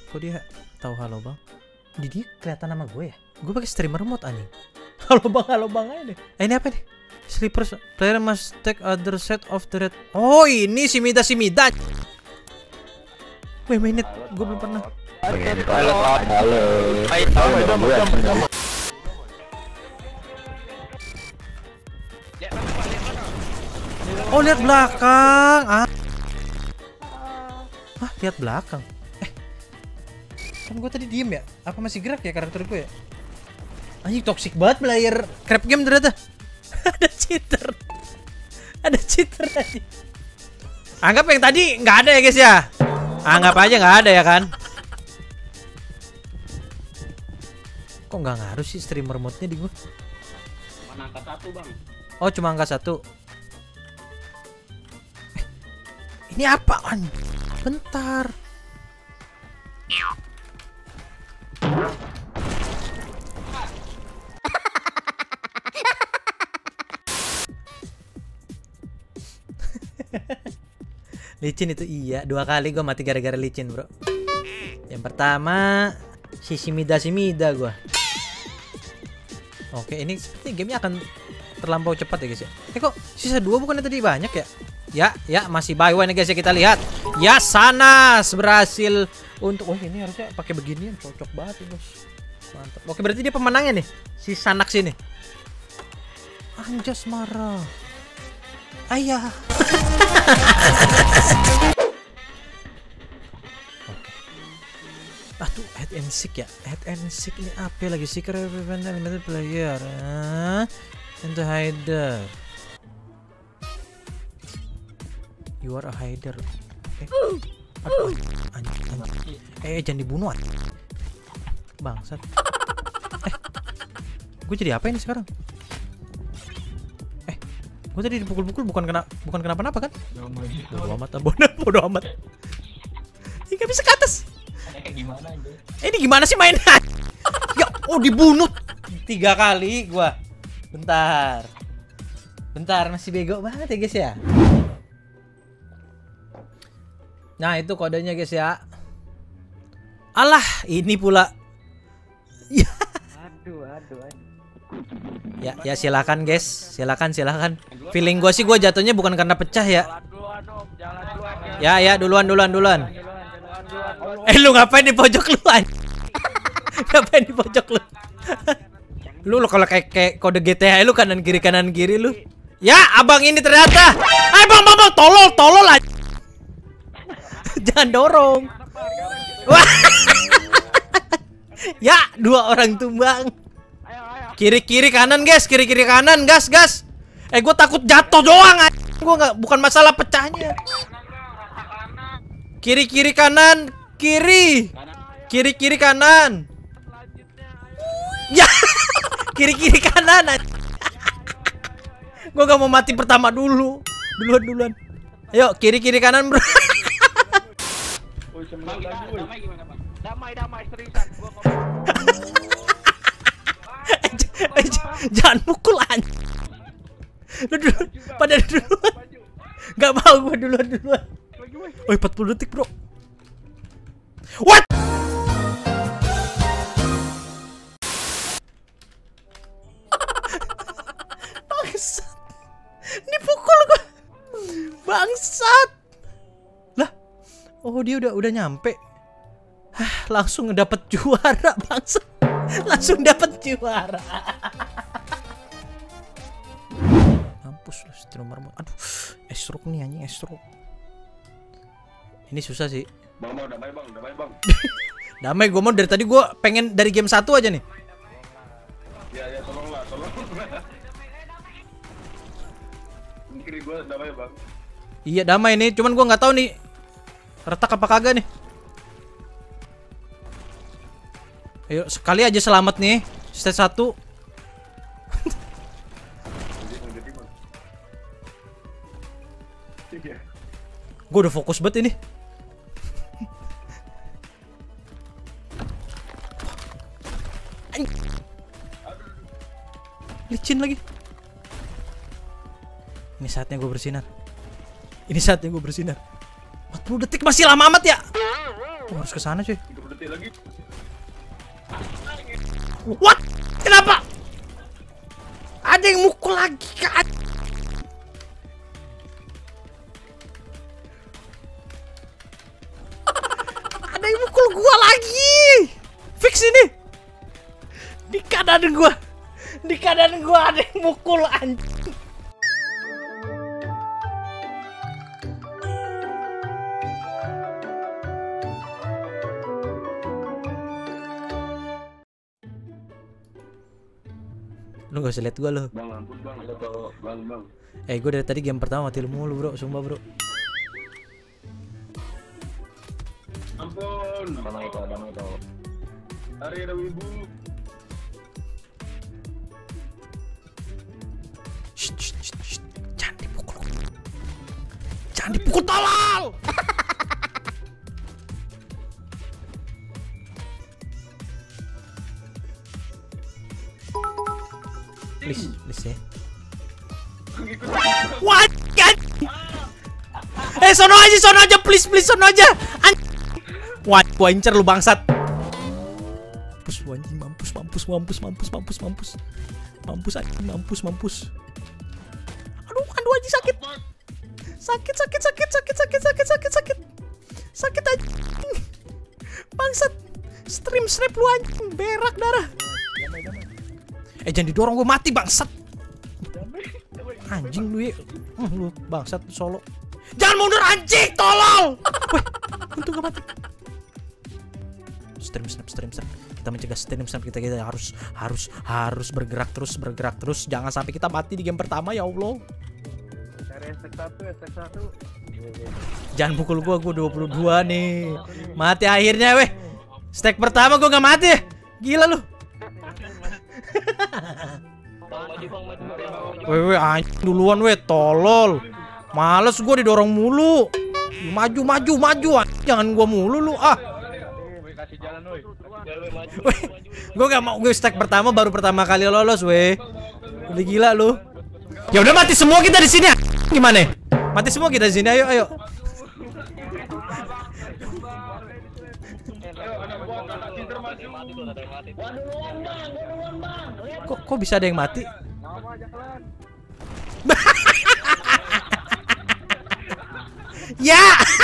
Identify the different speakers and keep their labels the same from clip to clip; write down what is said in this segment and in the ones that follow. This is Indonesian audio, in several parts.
Speaker 1: Kok dia tahu halo bang? Dia kelihatan nama gue ya? Gue pakai streamer mode anjing. Halo bang aja deh. Ini apa nih? Sleepers player must take other set of the red. Oh ini si Mida. Wait minute, gue belum pernah. Oh lihat belakang. Lihat belakang. Kan gue tadi diem ya? Apa masih gerak ya karakter gue ya? Anjing toxic banget player crap game ternyata. Ada cheater tadi. Anggap yang tadi nggak ada ya guys ya. Anggap aja nggak ada ya kan. Kok nggak ngaruh sih streamer mode-nya di gue?
Speaker 2: Mana angka 1 bang?
Speaker 1: Oh cuma angka 1. Ini apaan? Bentar. Licin itu iya, 2 kali gue mati gara-gara licin bro. Yang pertama si Mida gue. Oke ini seperti gamenya akan terlampau cepat ya guys ya. Kok sisa 2 bukannya tadi banyak ya? Ya masih buy one ya guys ya, kita lihat. Ya Sanas berhasil untuk ini harusnya pakai beginian, cocok banget ya bos. Mantap. Oke berarti dia pemenangnya nih si Sanax ini. Anjas marah. Ayah. Tuh head and seek ya. Head and seek ini apa lagi sih? Limited player. And the hider. You are a hider. Aduh, anjing. Jangan dibunuh bangsat. Gue jadi apa ini sekarang? Gue tadi dipukul-pukul bukan kenapa-napa kan? Bodoh amat. Ini gak bisa ke atas. Ini gimana sih mainnya? Ya, dibunuh 3 kali gua. Bentar masih bego banget ya guys ya. Nah itu kodenya guys ya. Alah ini pula. Aduh. Ya silakan guys, silakan. Feeling gue sih gue jatuhnya bukan karena pecah ya. Ya duluan. Lu ngapain di pojok lu Ngapain di pojok lu? Lu kalau kayak kode GTA lu kanan kiri lu. Ya abang ini ternyata. Bang tolol aja. Jangan dorong. Wah. Ya 2 orang tumbang. Kiri kanan guys, gas. Gue takut jatuh doang. Gue bukan masalah pecahnya. Kiri kanan. Kiri kanan. Ya, kiri kanan. Gue gak mau mati pertama dulu. Duluan. Ayo kiri kanan bro.
Speaker 2: Damai seriusan.
Speaker 1: Jangan pukul anjing. Pada duluan. Gak mau gue duluan. 40 detik bro. What? Bangsat. Dipukul gue. Bangsat. Lah. Oh dia udah nyampe. Langsung ngedapet juara bangsat. Langsung dapet juara. Mampus lu streamer. Aduh, esruk nih anjing, esruk. Ini susah sih.
Speaker 2: Bang, damai bang.
Speaker 1: Damai gue mau dari tadi gue pengen dari game 1 aja nih.
Speaker 2: Ya tolong. Kiri gue damai bang.
Speaker 1: Iya damai nih, cuman gue nggak tahu nih retak apa kagak nih. Ayo sekali aja selamat nih. Stage 1. Gue udah fokus banget ini. Licin lagi. Ini saatnya gue bersinar. 40 detik masih lama amat ya. Harus ke sana cuy.
Speaker 2: mati lagi.
Speaker 1: What? Kenapa? Ada yang mukul lagi kan? Ada yang mukul gua lagi. Fix ini. Di kanan gua. Di kanan gua ada yang mukul anjing. Lu gak usah liat gua lu.
Speaker 2: Bang, ampun bang, ada tau bang.
Speaker 1: Gua dari tadi game pertama mati lu mulu bro, sumpah bro.
Speaker 2: Ampun. Damai itu. Hari ada wibu.
Speaker 1: Shh. Jangan dipukul. Jangan dipukul, tolol. Please ya. What? Sono aja, please, sono aja. What? Gua incer lu bangsat. Mampus. Aduh anjing sakit. Sakit aja. Bangsat. Stream snap lu anjing, berak darah. Jangan didorong, gue mati bangsat. Anjing lu ya. Lu bangsat solo. Jangan mundur anjing, tolol. Weh, untung gak mati. Stream snap. Kita mencegah stream snap, kita harus bergerak terus. Jangan sampai kita mati di game pertama, ya Allah.
Speaker 2: SX1.
Speaker 1: Jangan pukul gua 22 nih. Mati akhirnya weh. Stack pertama gua gak mati. Gila lu. Weh anjing duluan weh, tolol. Males gua didorong mulu. Maju. Jangan gua mulu lu ah.
Speaker 2: Kasih jalan woi.
Speaker 1: Weh, gua gak mau, gue stack pertama baru pertama kali lolos weh. Udah gila lu. Ya udah mati semua kita di sini. Gimana? Mati semua kita di sini, ayo. Kok bisa ada yang mati? Ya.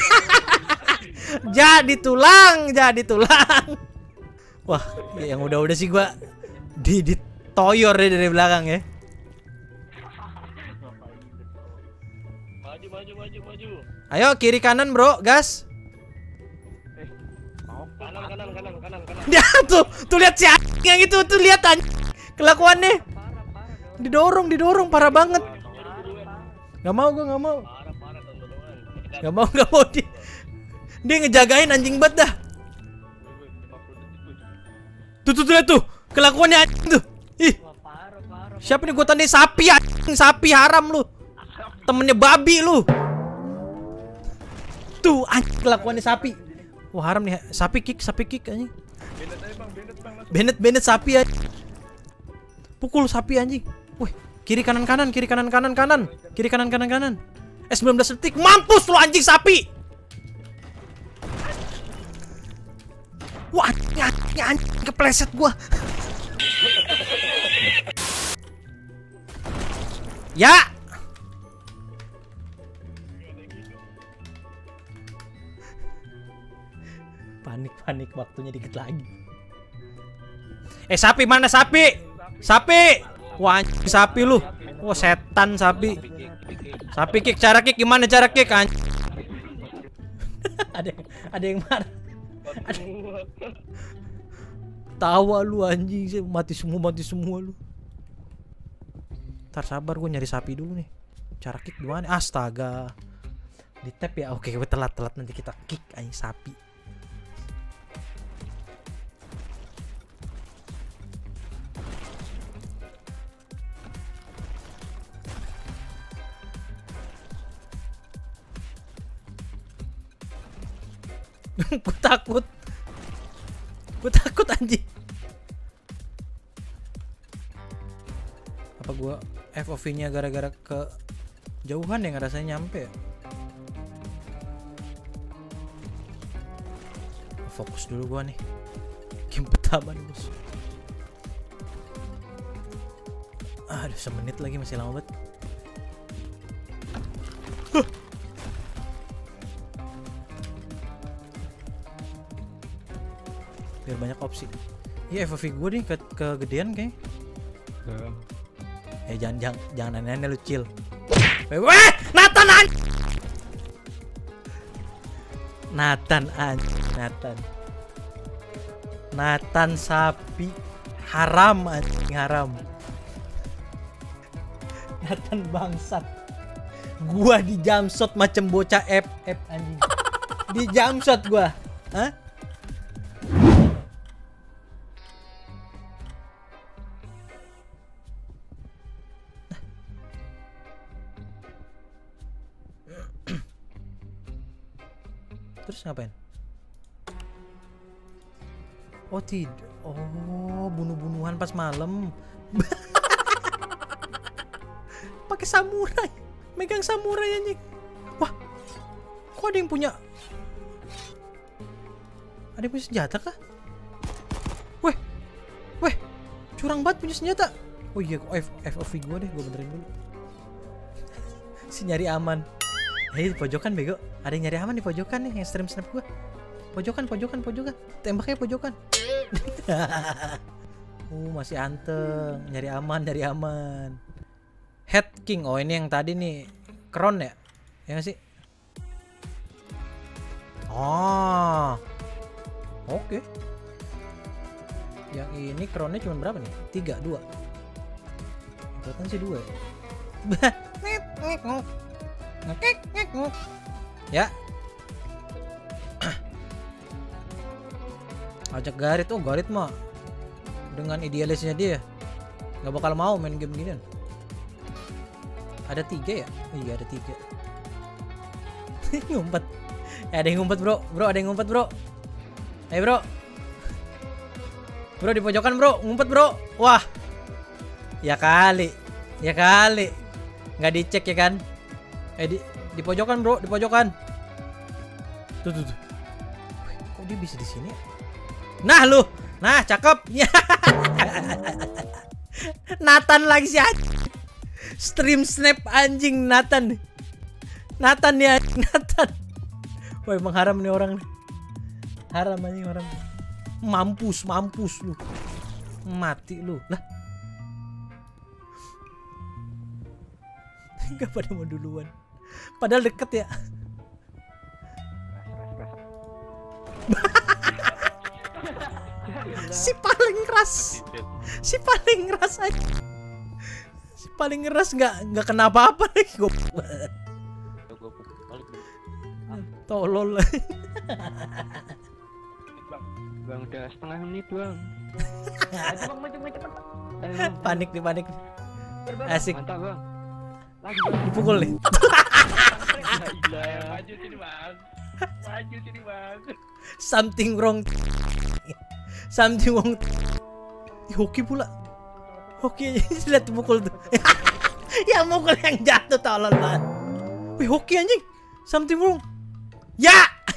Speaker 1: Jadi tulang. Wah, yang udah sih gua ditoyor deh dari belakang ya. Maju. Ayo kiri kanan bro, gas. Kanan. Ya tuh lihat si yang itu tuh, lihat kelakuannya. Didorong parah banget. Gak mau. Gak mau dia ngejagain anjing banget dah. Tuh lihat tuh kelakuannya anjing tuh. Ih. Siapa nih, gua tandai sapi anjing, sapi haram lu. Temennya babi lu. Tuh anjing kelakuannya sapi. Wah haram nih, sapi kick anjing. Bennett sapi anjing. Pukul sapi anjing. Wih, kiri kanan. 19 detik. Mampus lu anjing sapi. Wah, anjing kepleset gua. Ya. Panik waktunya dikit lagi. Sapi mana sapi? Wah, anjing sapi lu. Wah, setan sapi. Sapi kick, cara kick gimana cara kick anjing? ada yang marah. Tawa lu anjing, mati semua lu. Ntar sabar, gue nyari sapi dulu nih. Cara kick gimana? Astaga. Di tap ya. Oke, gue telat nanti kita kick anjing sapi. Gue takut anjing. Apa gue FOV nya gara-gara ke jauhan ya, nggak rasanya nyampe ya? fokus dulu gua nih. Game pertama nih, Bos. Aduh, semenit lagi, masih lama banget. Biar banyak opsi. Iya, FOV gue nih kegedean kayaknya. Jangan aneh-aneh lu, chill. Weh, Nathan Nathan sapi haram anjing, haram. Nathan bangsat. Gua di jamshot macam bocah F anjing. Di jamshot gua. Hah? Terus ngapain? Oh tidak. Oh, bunuh-bunuhan pas malam. Pakai samurai. Megang samurai anjing. Wah. Kok ada yang punya? Ada yang punya senjata kah? Weh. Curang banget punya senjata. Oh iya, FOV gue deh, gue benerin dulu. Si nyari aman. Hei, di pojokan bego. Ada yang nyari aman di pojokan nih, yang stream snap gua. Pojokan. Tembaknya pojokan. Masih anteng. Nyari aman. Head King. Oh, ini yang tadi nih. Crown ya? Ya nggak sih? Oh. Oke. Yang ini crownnya cuma berapa nih? 3, 2. Kelihatan sih 2 ya. Ya. Ajak Garit. Oh, Garit mah dengan idealisnya dia nggak bakal mau main game ginian. Ada 3 ya? Oh, iya ada 3. Ngumpet. Ada yang ngumpet, bro. Ada yang ngumpet, bro. Bro. Bro di pojokan, bro. Ngumpet, bro. Wah. Ya kali. Nggak dicek ya kan? Di pojokan, bro, di pojokan. Tuh. Kok dia bisa di sini? Nah, lu. Nah, cakep. Nathan lagi sih anjing. Stream snap anjing Nathan. Nathan ya, Nathan. Wah, emang haram nih orang nih. Haram anjing orang. Mampus lu. Mati lu. Lah. Enggak pada mau duluan. Padahal deket ya. Si paling keras aja. Si paling keras nggak kena apa-apa lagi. Tolol.
Speaker 3: Bang, udah setengah menit, Bang.
Speaker 1: Panik. Asik.
Speaker 3: Mantap, Bang. Lagi
Speaker 1: Dipukul nih.
Speaker 2: Maju sini, Bang.
Speaker 1: Something wrong. Hoki pula. Hoki aja lihat pukul tuh. Yang mukul yang jatuh tolol banget. Wih, hoki anjing. Something wrong. Ya.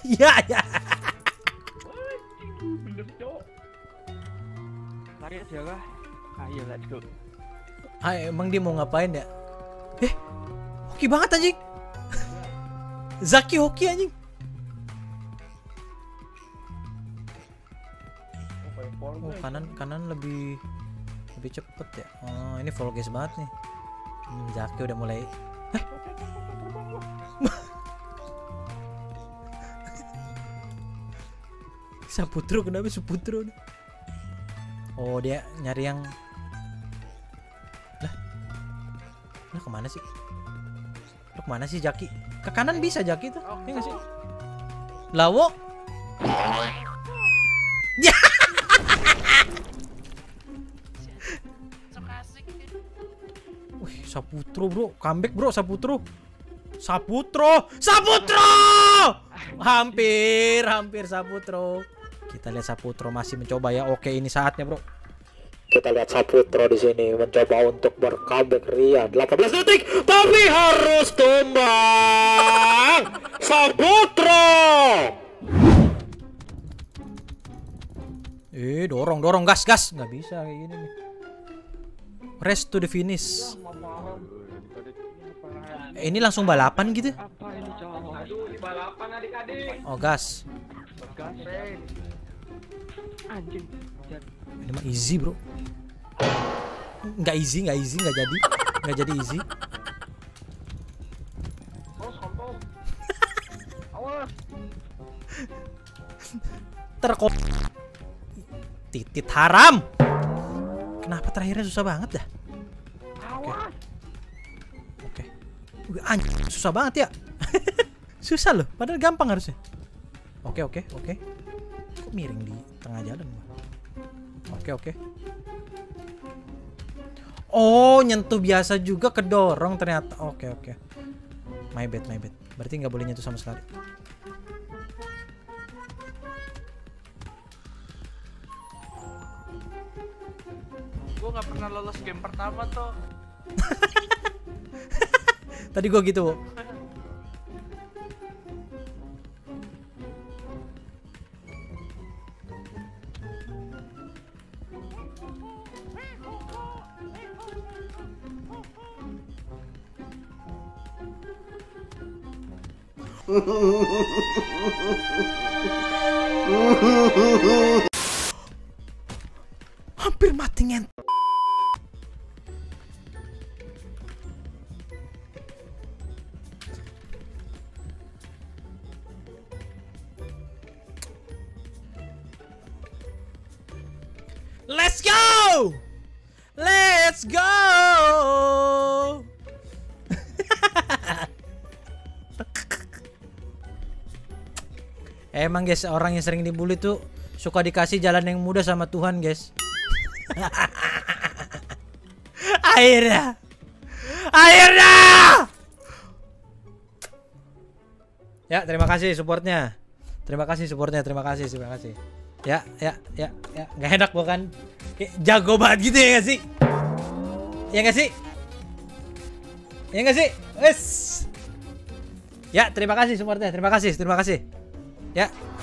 Speaker 2: Bener, Cok.
Speaker 3: lari aja lah. Ayo, let's go.
Speaker 1: Emang dia mau ngapain ya? Hoki banget anjing. Zaki hoki anjing. Oh, kanan lebih cepet ya. Oh, ini full gas banget nih. Zaki udah mulai. Saputro, kenapa Saputro? Oh, dia nyari yang. Lah kemana sih? Lu kemana sih Jaki? Ke kanan bisa Jaki tuh, ya nggak sih? Lawo? Ya. Wih, Saputro bro, comeback bro, Saputro. Hampir Saputro. Kita lihat Saputro masih mencoba ya. Oke, ini saatnya bro. Kita lihat Saputro di sini mencoba untuk bercomeback ria. 18 detik, tapi harus tumbang. Saputro. Dorong, dorong, gas, gas. Nggak bisa kayak gini nih. Race to the finish. Ini langsung balapan gitu?
Speaker 3: Apa ini cowok?
Speaker 2: Aduh, di balapan adik-adik.
Speaker 1: Oh, gas.
Speaker 3: Gas. Anjing.
Speaker 1: Ini mah easy, bro. Nggak easy, nggak easy, nggak jadi. Nggak jadi easy.
Speaker 2: Oh, sontong. Awas.
Speaker 1: Terkop. Titit haram. Kenapa terakhirnya susah banget dah?
Speaker 3: Awas.
Speaker 1: Oke. Anjir, susah banget ya. Susah loh, padahal gampang harusnya. Oke, oke, oke. Kok miring di tengah jalan? Oke, oke. Oh, nyentuh biasa juga kedorong ternyata. Oke, oke. My bad, my bad. Berarti nggak boleh nyentuh sama sekali.
Speaker 3: Gue nggak pernah lolos game pertama tuh.
Speaker 1: Tadi gua gitu. Hampir mati ngent. Let's go! Let's go! Emang guys, orang yang sering dibully tuh suka dikasih jalan yang mudah sama Tuhan, guys. Akhirnya. Akhirnya. Ya, terima kasih supportnya. Terima kasih supportnya, terima kasih, terima kasih. Ya. Nggak enak bukan? Jago banget gitu ya nggak sih? Ya nggak sih? Ya nggak sih? Wes. Ya, terima kasih supportnya, terima kasih, terima kasih. Ya.